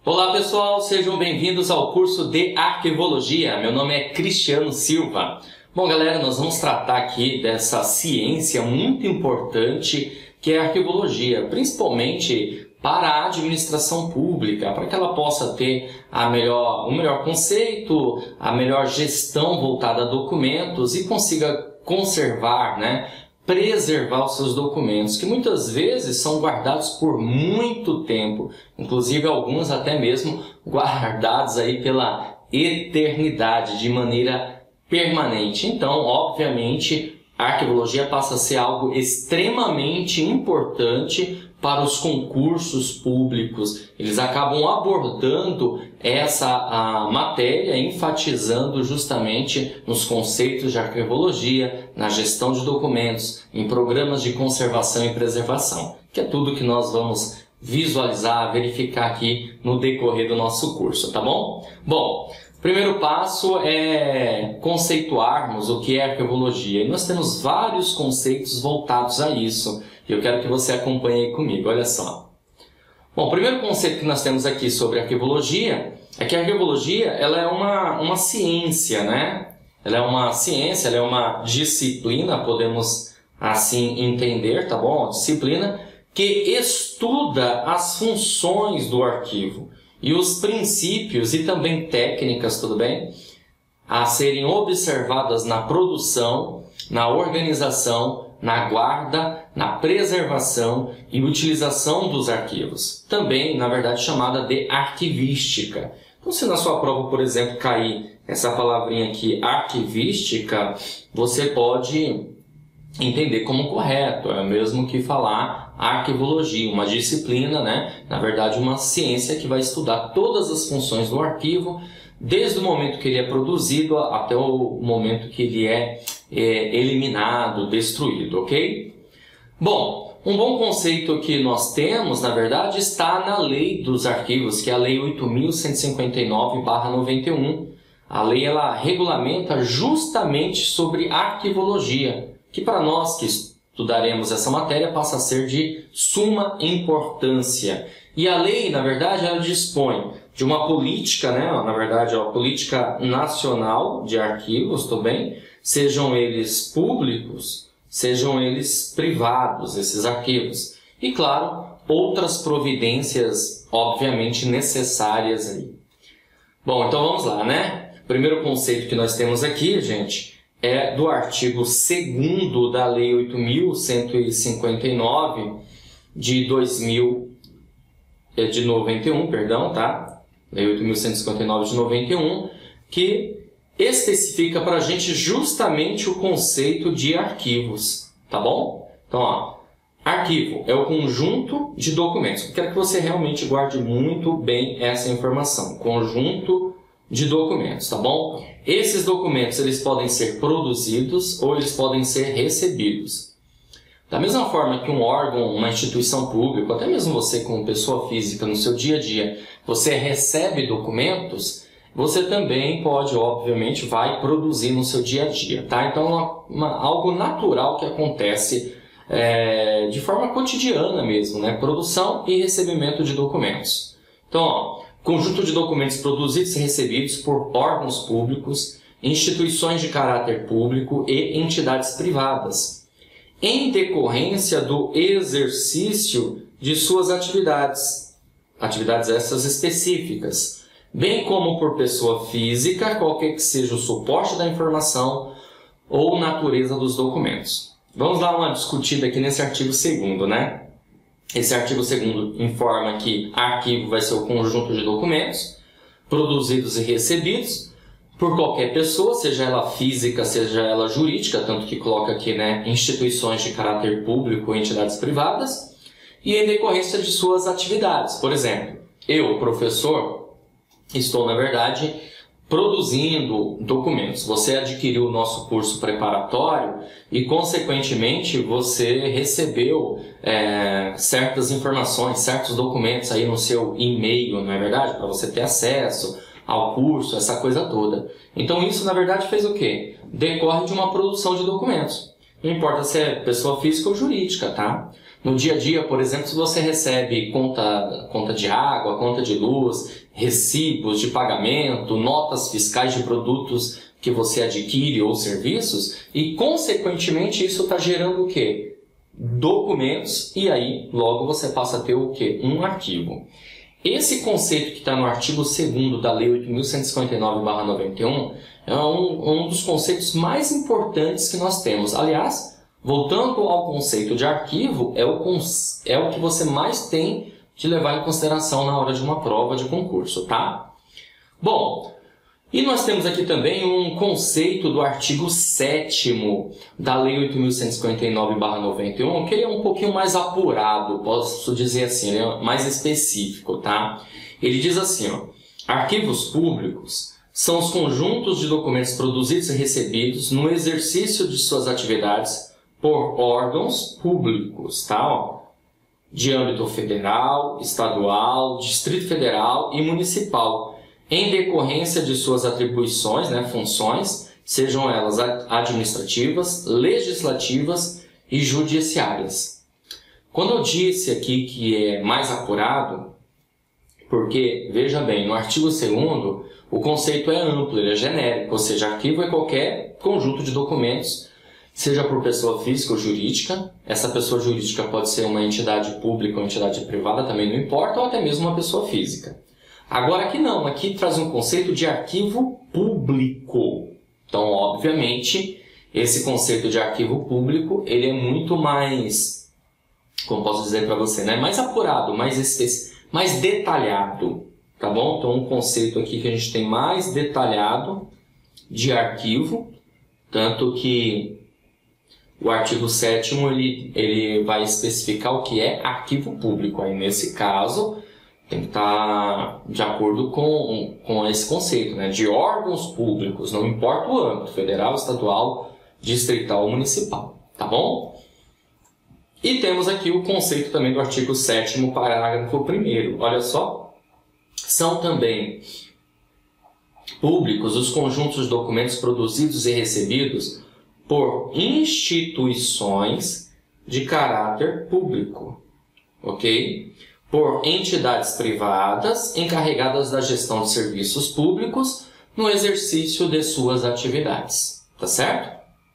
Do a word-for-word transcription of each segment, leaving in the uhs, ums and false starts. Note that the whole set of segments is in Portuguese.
Olá pessoal, sejam bem-vindos ao curso de Arquivologia. Meu nome é Cristiano Silva. Bom galera, nós vamos tratar aqui dessa ciência muito importante que é a arquivologia, principalmente para a administração pública, para que ela possa ter a melhor, o melhor conceito, a melhor gestão voltada a documentos e consiga conservar, né, preservar os seus documentos, que muitas vezes são guardados por muito tempo, inclusive alguns até mesmo guardados aí pela eternidade, de maneira permanente. Então, obviamente, a arquivologia passa a ser algo extremamente importante para os concursos públicos. Eles acabam abordando essa a matéria, enfatizando justamente nos conceitos de arquivologia, na gestão de documentos, em programas de conservação e preservação, que é tudo que nós vamos visualizar, verificar aqui no decorrer do nosso curso, tá bom? Bom, o primeiro passo é conceituarmos o que é arquivologia, e nós temos vários conceitos voltados a isso. E eu quero que você acompanhe aí comigo, olha só. Bom, o primeiro conceito que nós temos aqui sobre arquivologia é que a arquivologia ela é uma, uma ciência, né? Ela é uma ciência, ela é uma disciplina, podemos assim entender, tá bom? Uma disciplina que estuda as funções do arquivo e os princípios e também técnicas, tudo bem? A serem observadas na produção, na organização, na guarda, na preservação e utilização dos arquivos. Também, na verdade, chamada de arquivística. Então, se na sua prova, por exemplo, cair essa palavrinha aqui, arquivística, você pode entender como correto, é mesmo que falar arquivologia, uma disciplina, né? Na verdade, uma ciência que vai estudar todas as funções do arquivo, desde o momento que ele é produzido até o momento que ele é, é eliminado, destruído, ok? Bom, um bom conceito que nós temos, na verdade, está na Lei dos Arquivos, que é a Lei oito mil cento e cinquenta e nove barra noventa e um. A lei ela regulamenta justamente sobre arquivologia, que para nós que estudaremos essa matéria passa a ser de suma importância. E a lei, na verdade, ela dispõe de uma política, né? Na verdade, é uma política nacional de arquivos, tudo bem? Sejam eles públicos, sejam eles privados, esses arquivos. E, claro, outras providências, obviamente, necessárias aí. Bom, então vamos lá, né? O primeiro conceito que nós temos aqui, gente, é do artigo segundo da Lei oito mil cento e cinquenta e nove de dois mil, de noventa e um, perdão, tá? Lei oito mil cento e cinquenta e nove de noventa e um, que especifica para a gente justamente o conceito de arquivos, tá bom? Então, ó, arquivo é o conjunto de documentos. Eu quero que você realmente guarde muito bem essa informação. Conjunto de documentos, tá bom? Esses documentos eles podem ser produzidos ou eles podem ser recebidos. Da mesma forma que um órgão, uma instituição pública, até mesmo você como pessoa física no seu dia a dia, você recebe documentos, você também pode, obviamente, vai produzir no seu dia a dia, tá? Então, uma, uma, algo natural que acontece é, de forma cotidiana mesmo, né? Produção e recebimento de documentos. Então, ó, conjunto de documentos produzidos e recebidos por órgãos públicos, instituições de caráter público e entidades privadas, em decorrência do exercício de suas atividades, atividades essas específicas, bem como por pessoa física, qualquer que seja o suporte da informação ou natureza dos documentos. Vamos dar uma discutida aqui nesse artigo segundo, né? Esse artigo segundo informa que arquivo vai ser o conjunto de documentos produzidos e recebidos por qualquer pessoa, seja ela física, seja ela jurídica, tanto que coloca aqui, né, instituições de caráter público ou entidades privadas, e em decorrência de suas atividades. Por exemplo, eu, professor, estou, na verdade, produzindo documentos. Você adquiriu o nosso curso preparatório e, consequentemente, você recebeu é, certas informações, certos documentos aí no seu e-mail, não é verdade? Para você ter acesso ao curso, essa coisa toda. Então isso, na verdade, fez o quê? Decorre de uma produção de documentos. Não importa se é pessoa física ou jurídica, tá? No dia a dia, por exemplo, se você recebe conta, conta de água, conta de luz, recibos de pagamento, notas fiscais de produtos que você adquire ou serviços, e consequentemente isso está gerando o quê? Documentos, e aí logo você passa a ter o quê? Um arquivo. Esse conceito que está no artigo segundo da Lei oito mil cento e cinquenta e nove barra noventa e um é um, um dos conceitos mais importantes que nós temos. Aliás, voltando ao conceito de arquivo, é o, é o que você mais tem de levar em consideração na hora de uma prova de concurso, tá? Bom, e nós temos aqui também um conceito do artigo sétimo da Lei oito mil cento e cinquenta e nove barra noventa e um, que ele é um pouquinho mais apurado, posso dizer assim, ele é mais específico, tá? Ele diz assim, ó, arquivos públicos são os conjuntos de documentos produzidos e recebidos no exercício de suas atividades por órgãos públicos, tá? Ó, de âmbito federal, estadual, Distrito Federal e municipal, em decorrência de suas atribuições, né, funções, sejam elas administrativas, legislativas e judiciárias. Quando eu disse aqui que é mais apurado, porque, veja bem, no artigo segundo, o conceito é amplo, ele é genérico, ou seja, arquivo é qualquer conjunto de documentos, seja por pessoa física ou jurídica. Essa pessoa jurídica pode ser uma entidade pública ou entidade privada, também não importa, ou até mesmo uma pessoa física. Agora aqui não, aqui traz um conceito de arquivo público. Então, obviamente, esse conceito de arquivo público, ele é muito mais, como posso dizer para você, né? Mais apurado, mais, especi... mais detalhado, tá bom? Então, um conceito aqui que a gente tem mais detalhado de arquivo, tanto que o artigo sétimo ele, ele vai especificar o que é arquivo público. Aí, nesse caso, tem que estar de acordo com, com esse conceito, né? De órgãos públicos, não importa o âmbito, federal, estadual, distrital ou municipal, tá bom? E temos aqui o conceito também do artigo sétimo, parágrafo primeiro. Olha só, são também públicos os conjuntos de documentos produzidos e recebidos por instituições de caráter público, ok? Por entidades privadas encarregadas da gestão de serviços públicos no exercício de suas atividades, tá certo?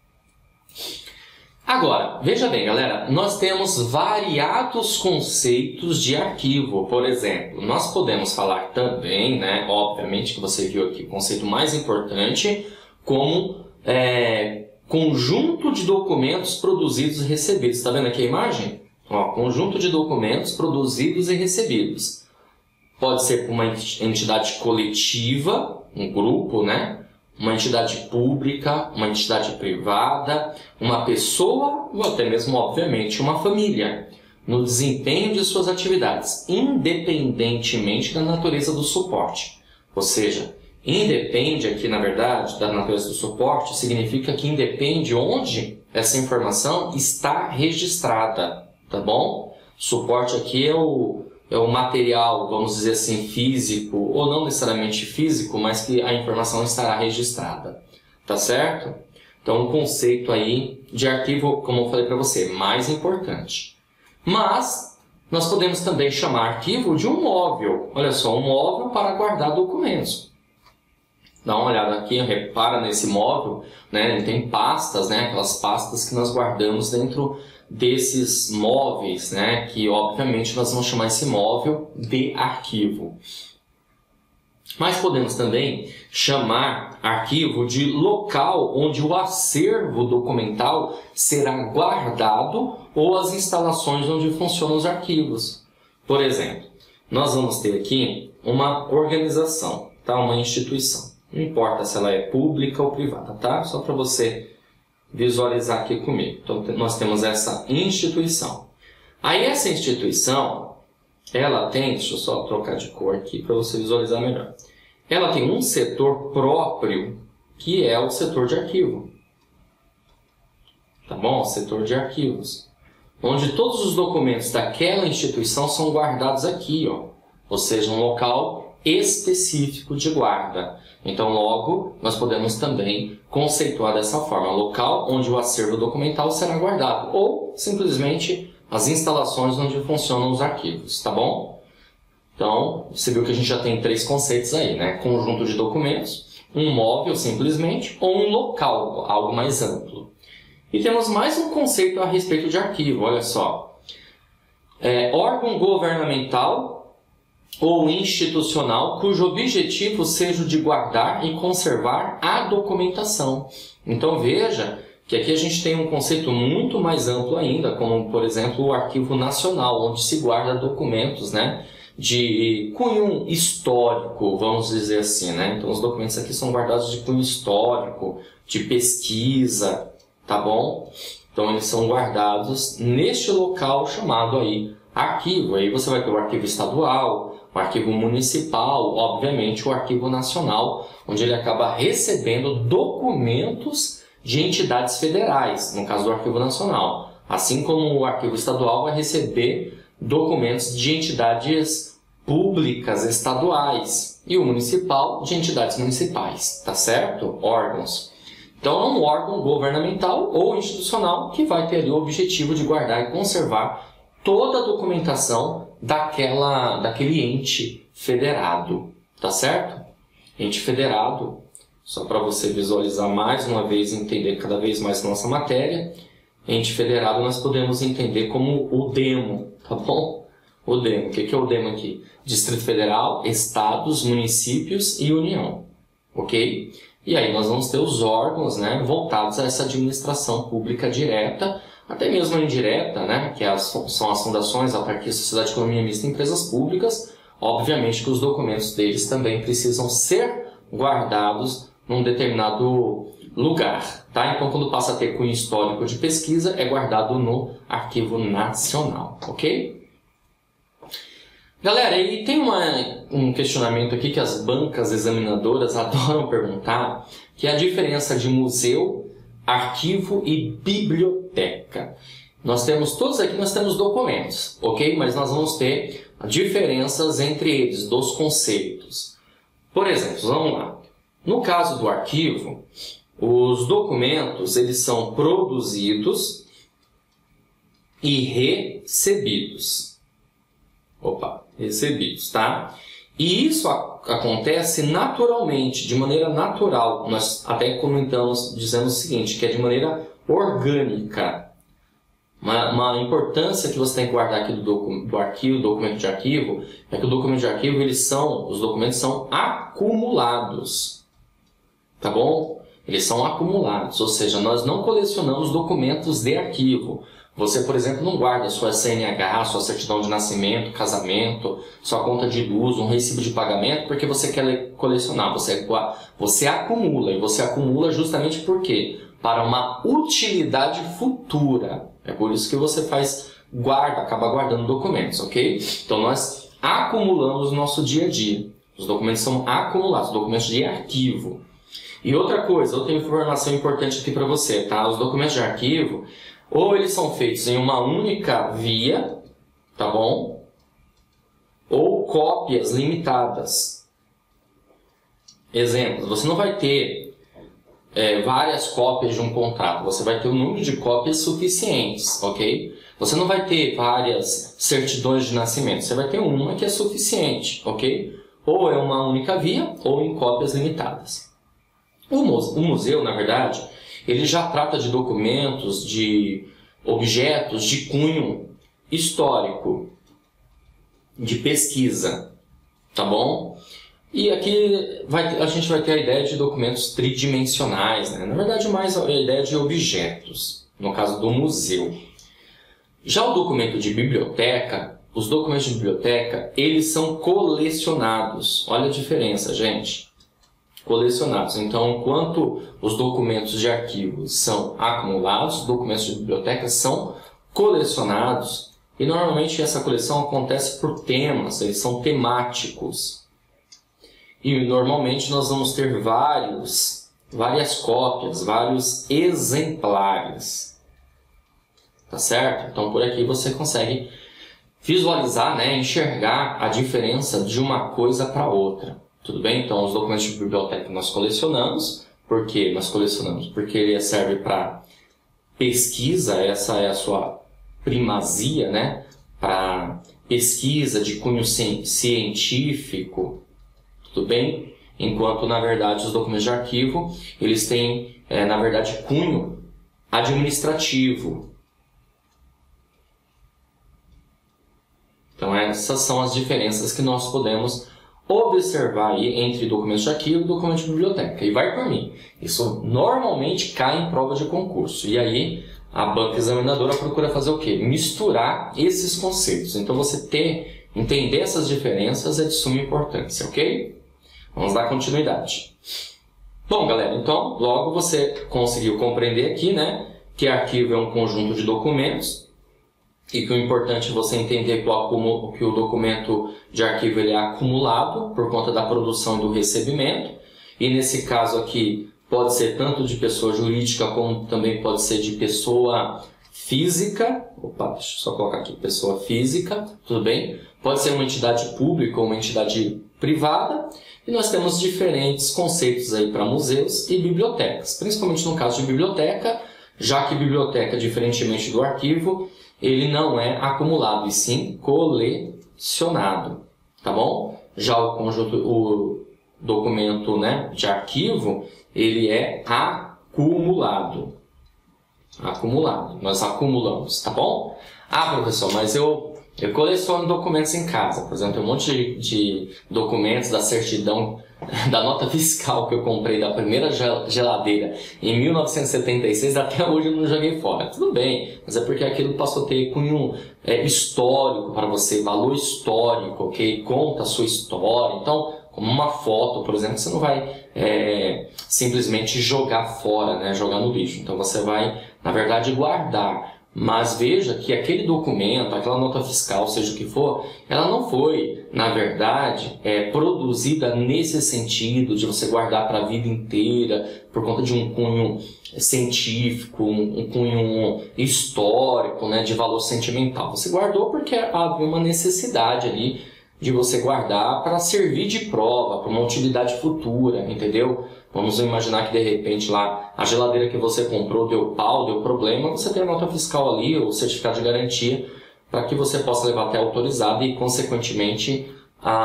Agora, veja bem, galera, nós temos variados conceitos de arquivo. Por exemplo, nós podemos falar também, né, obviamente que você viu aqui o conceito mais importante, como é, conjunto de documentos produzidos e recebidos. Está vendo aqui a imagem? Ó, conjunto de documentos produzidos e recebidos. Pode ser por uma entidade coletiva, um grupo, né? Uma entidade pública, uma entidade privada, uma pessoa ou até mesmo, obviamente, uma família, no desempenho de suas atividades, independentemente da natureza do suporte. Ou seja, independe aqui, na verdade, da natureza do suporte, significa que independe onde essa informação está registrada, tá bom? Suporte aqui é o, é o material, vamos dizer assim, físico, ou não necessariamente físico, mas que a informação estará registrada, tá certo? Então, o conceito aí de arquivo, como eu falei para você, mais importante. Mas, nós podemos também chamar arquivo de um móvel. Olha só, um móvel para guardar documentos. Dá uma olhada aqui, repara nesse móvel, né? Ele tem pastas, né? Aquelas pastas que nós guardamos dentro desses móveis, né? Que obviamente nós vamos chamar esse móvel de arquivo. Mas podemos também chamar arquivo de local onde o acervo documental será guardado ou as instalações onde funcionam os arquivos. Por exemplo, nós vamos ter aqui uma organização, tá? Uma instituição. Não importa se ela é pública ou privada, tá? Só para você visualizar aqui comigo. Então, nós temos essa instituição. Aí, essa instituição, ela tem... Deixa eu só trocar de cor aqui para você visualizar melhor. Ela tem um setor próprio, que é o setor de arquivo. Tá bom? O setor de arquivos. Onde todos os documentos daquela instituição são guardados aqui, ó. Ou seja, um local específico de guarda. Então, logo, nós podemos também conceituar dessa forma, local onde o acervo documental será guardado, ou simplesmente as instalações onde funcionam os arquivos, tá bom? Então, você viu que a gente já tem três conceitos aí, né? Conjunto de documentos, um móvel simplesmente, ou um local, algo mais amplo. E temos mais um conceito a respeito de arquivo, olha só. É, órgão governamental ou institucional cujo objetivo seja o de guardar e conservar a documentação. Então veja que aqui a gente tem um conceito muito mais amplo ainda, como por exemplo o Arquivo Nacional, onde se guarda documentos, né, de cunho histórico, vamos dizer assim, né? Então os documentos aqui são guardados de cunho histórico, de pesquisa, tá bom? Então eles são guardados neste local chamado aí arquivo. Aí você vai ter o arquivo estadual, o arquivo municipal, obviamente o arquivo nacional, onde ele acaba recebendo documentos de entidades federais, no caso do arquivo nacional. Assim como o arquivo estadual vai receber documentos de entidades públicas estaduais e o municipal de entidades municipais, tá certo? Órgãos. Então é um órgão governamental ou institucional que vai ter ali o objetivo de guardar e conservar toda a documentação daquela, daquele ente federado, tá certo? Ente federado, só para você visualizar mais uma vez e entender cada vez mais nossa matéria, ente federado nós podemos entender como o demo, tá bom? O demo, o que é o demo aqui? Distrito Federal, Estados, Municípios e União, ok? E aí nós vamos ter os órgãos, né, voltados a essa administração pública direta, até mesmo a indireta, né, que as, são as fundações, autarquia, sociedade, economia mista e empresas públicas. Obviamente que os documentos deles também precisam ser guardados num determinado lugar, tá? Então, quando passa a ter cunho histórico de pesquisa, é guardado no Arquivo Nacional, ok? Galera, e tem uma, um questionamento aqui que as bancas examinadoras adoram perguntar, que é a diferença de museu, arquivo e biblioteca. Nós temos todos aqui, nós temos documentos, ok? Mas nós vamos ter diferenças entre eles, dos conceitos. Por exemplo, vamos lá. No caso do arquivo, os documentos eles são produzidos e recebidos. Opa, recebidos, tá? E isso acontece naturalmente, de maneira natural. Nós até comentamos, dizemos o seguinte, que é de maneira orgânica. Uma, uma importância que você tem que guardar aqui do, docu, do arquivo, do documento de arquivo, é que o documento de arquivo, eles são, os documentos são acumulados. Tá bom? Eles são acumulados, ou seja, nós não colecionamos documentos de arquivo. Você, por exemplo, não guarda sua C N H, sua certidão de nascimento, casamento, sua conta de luz, um recibo de pagamento, porque você quer colecionar. Você, você acumula, e você acumula justamente por quê? Para uma utilidade futura. É por isso que você faz, guarda, acaba guardando documentos, ok? Então nós acumulamos no nosso dia a dia. Os documentos são acumulados, documentos de arquivo. E outra coisa, outra informação importante aqui para você, tá? Os documentos de arquivo, ou eles são feitos em uma única via, tá bom? Ou cópias limitadas. Exemplos, você não vai ter é, várias cópias de um contrato, você vai ter um número de cópias suficientes, ok? Você não vai ter várias certidões de nascimento, você vai ter uma que é suficiente, ok? Ou é uma única via, ou em cópias limitadas. O museu, na verdade, ele já trata de documentos, de objetos de cunho histórico, de pesquisa, tá bom? E aqui vai, a gente vai ter a ideia de documentos tridimensionais, né? Na verdade, mais a ideia de objetos, no caso do museu. Já o documento de biblioteca, os documentos de biblioteca, eles são colecionados. Olha a diferença, gente. Colecionados. Então, enquanto os documentos de arquivo são acumulados, os documentos de biblioteca são colecionados. E normalmente essa coleção acontece por temas, eles são temáticos. E normalmente nós vamos ter vários, várias cópias, vários exemplares. Tá certo? Então por aqui você consegue visualizar, né, enxergar a diferença de uma coisa para outra. Tudo bem? Então os documentos de biblioteca nós colecionamos. Por que nós colecionamos? Porque ele serve para pesquisa, essa é a sua primazia, né, para pesquisa de cunho científico, tudo bem? Enquanto, na verdade, os documentos de arquivo, eles têm, é, na verdade, cunho administrativo. Então, essas são as diferenças que nós podemos observar aí entre documentos de arquivo e documentos de biblioteca. E vai por mim. Isso normalmente cai em prova de concurso. E aí, a banca examinadora procura fazer o quê? Misturar esses conceitos. Então, você ter, entender essas diferenças é de suma importância, ok? Vamos dar continuidade. Bom, galera, então, logo você conseguiu compreender aqui, né, que arquivo é um conjunto de documentos e que o importante é você entender que o, que o documento de arquivo ele é acumulado por conta da produção e do recebimento. E nesse caso aqui, pode ser tanto de pessoa jurídica como também pode ser de pessoa física. Opa, deixa eu só colocar aqui, pessoa física, tudo bem? Pode ser uma entidade pública ou uma entidade privada. E nós temos diferentes conceitos aí para museus e bibliotecas, principalmente no caso de biblioteca, já que biblioteca, diferentemente do arquivo, ele não é acumulado, e sim colecionado, tá bom? Já o conjunto, o documento, né, de arquivo, ele é acumulado. Acumulado, nós acumulamos, tá bom? Ah, professor, mas eu, eu coleciono documentos em casa. Por exemplo, tem um monte de, de documentos da certidão, da nota fiscal que eu comprei da primeira geladeira em mil novecentos e setenta e seis, até hoje eu não joguei fora. Tudo bem, mas é porque aquilo passou a ter cunho é, histórico para você, valor histórico, ok? Conta a sua história. Então, como uma foto, por exemplo, você não vai é, simplesmente jogar fora, né? Jogar no lixo. Então, você vai, na verdade, guardar. Mas veja que aquele documento, aquela nota fiscal, seja o que for, ela não foi, na verdade, é, produzida nesse sentido de você guardar para a vida inteira por conta de um cunho científico, um, um cunho histórico, né, de valor sentimental. Você guardou porque havia uma necessidade ali de você guardar para servir de prova, para uma utilidade futura, entendeu? Vamos imaginar que de repente lá a geladeira que você comprou deu pau, deu problema, você tem a nota fiscal ali, o certificado de garantia, para que você possa levar até autorizado e, consequentemente,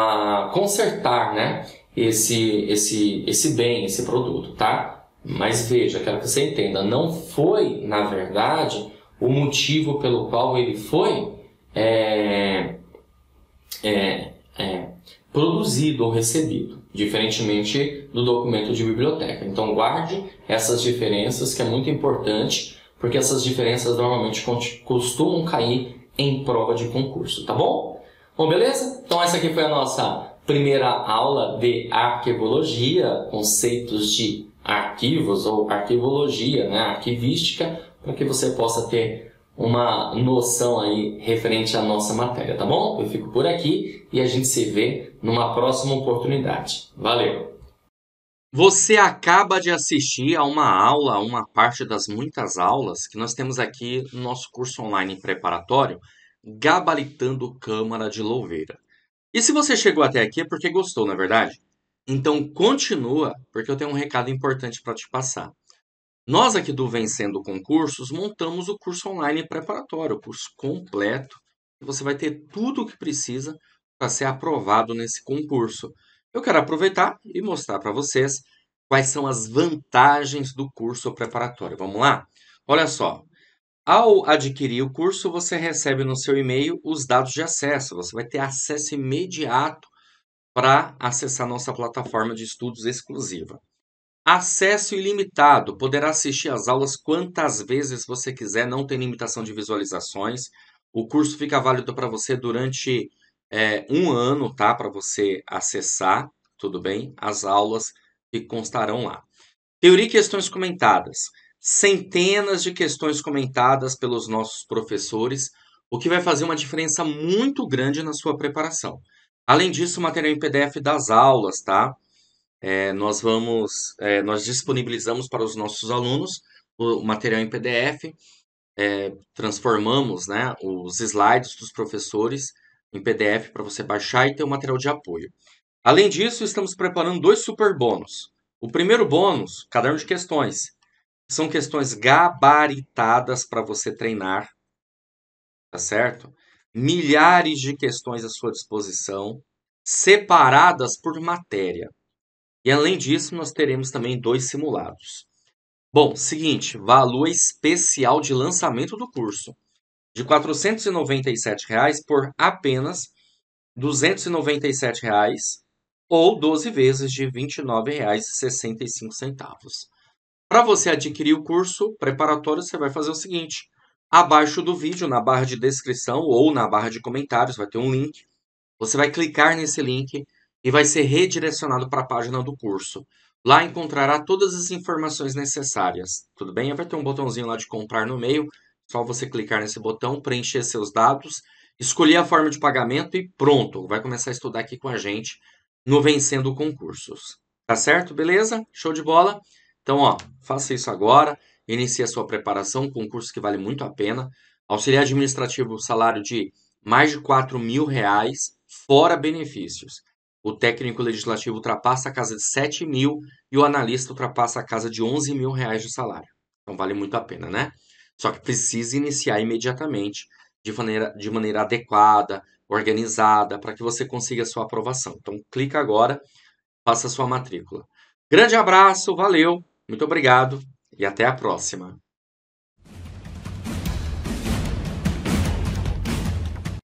a consertar, né, esse, esse, esse bem, esse produto, tá? Mas veja, quero que você entenda, não foi, na verdade, o motivo pelo qual ele foi é, é, é, produzido ou recebido, diferentemente do documento de biblioteca. Então guarde essas diferenças, que é muito importante, porque essas diferenças normalmente costumam cair em prova de concurso, tá bom? Bom, beleza? Então essa aqui foi a nossa primeira aula de arquivologia, conceitos de arquivos ou arquivologia, né, arquivística, para que você possa ter uma noção aí referente à nossa matéria, tá bom? Eu fico por aqui e a gente se vê numa próxima oportunidade. Valeu! Você acaba de assistir a uma aula, uma parte das muitas aulas que nós temos aqui no nosso curso online preparatório, Gabaritando Câmara de Louveira. E se você chegou até aqui é porque gostou, não é verdade? Então continua, porque eu tenho um recado importante para te passar. Nós aqui do Vencendo Concursos montamos o curso online preparatório, o curso completo, e você vai ter tudo o que precisa para ser aprovado nesse concurso. Eu quero aproveitar e mostrar para vocês quais são as vantagens do curso preparatório. Vamos lá? Olha só, ao adquirir o curso, você recebe no seu e-mail os dados de acesso. Você vai ter acesso imediato para acessar nossa plataforma de estudos exclusiva. Acesso ilimitado. Poderá assistir às aulas quantas vezes você quiser, não tem limitação de visualizações. O curso fica válido para você durante é, um ano, tá? Para você acessar, tudo bem? As aulas que constarão lá. Teoria e questões comentadas. Centenas de questões comentadas pelos nossos professores, o que vai fazer uma diferença muito grande na sua preparação. Além disso, o material em P D F das aulas, tá? É, nós vamos, é, nós disponibilizamos para os nossos alunos o material em P D F, é, transformamos, né, os slides dos professores em P D F para você baixar e ter o material de apoio. Além disso, estamos preparando dois super bônus. O primeiro bônus, caderno de questões. São questões gabaritadas para você treinar tá certo? Milhares de questões à sua disposição, separadas por matéria. E além disso, nós teremos também dois simulados. Bom, seguinte, valor especial de lançamento do curso, de quatrocentos e noventa e sete reais por apenas duzentos e noventa e sete reais ou doze vezes de vinte e nove reais e sessenta e cinco centavos. Para você adquirir o curso preparatório, você vai fazer o seguinte: abaixo do vídeo, na barra de descrição ou na barra de comentários, vai ter um link. Você vai clicar nesse link e vai ser redirecionado para a página do curso. Lá encontrará todas as informações necessárias, tudo bem? Vai ter um botãozinho lá de comprar no meio, só você clicar nesse botão, preencher seus dados, escolher a forma de pagamento e pronto, vai começar a estudar aqui com a gente no Vencendo Concursos. Tá certo? Beleza? Show de bola? Então, ó, faça isso agora, inicie a sua preparação, um concurso que vale muito a pena. Auxiliar administrativo, salário de mais de quatro mil reais, fora benefícios. O técnico legislativo ultrapassa a casa de sete mil e o analista ultrapassa a casa de onze mil reais de salário. Então vale muito a pena, né? Só que precisa iniciar imediatamente, de maneira, de maneira adequada, organizada, para que você consiga a sua aprovação. Então clica agora, faça a sua matrícula. Grande abraço, valeu, muito obrigado e até a próxima.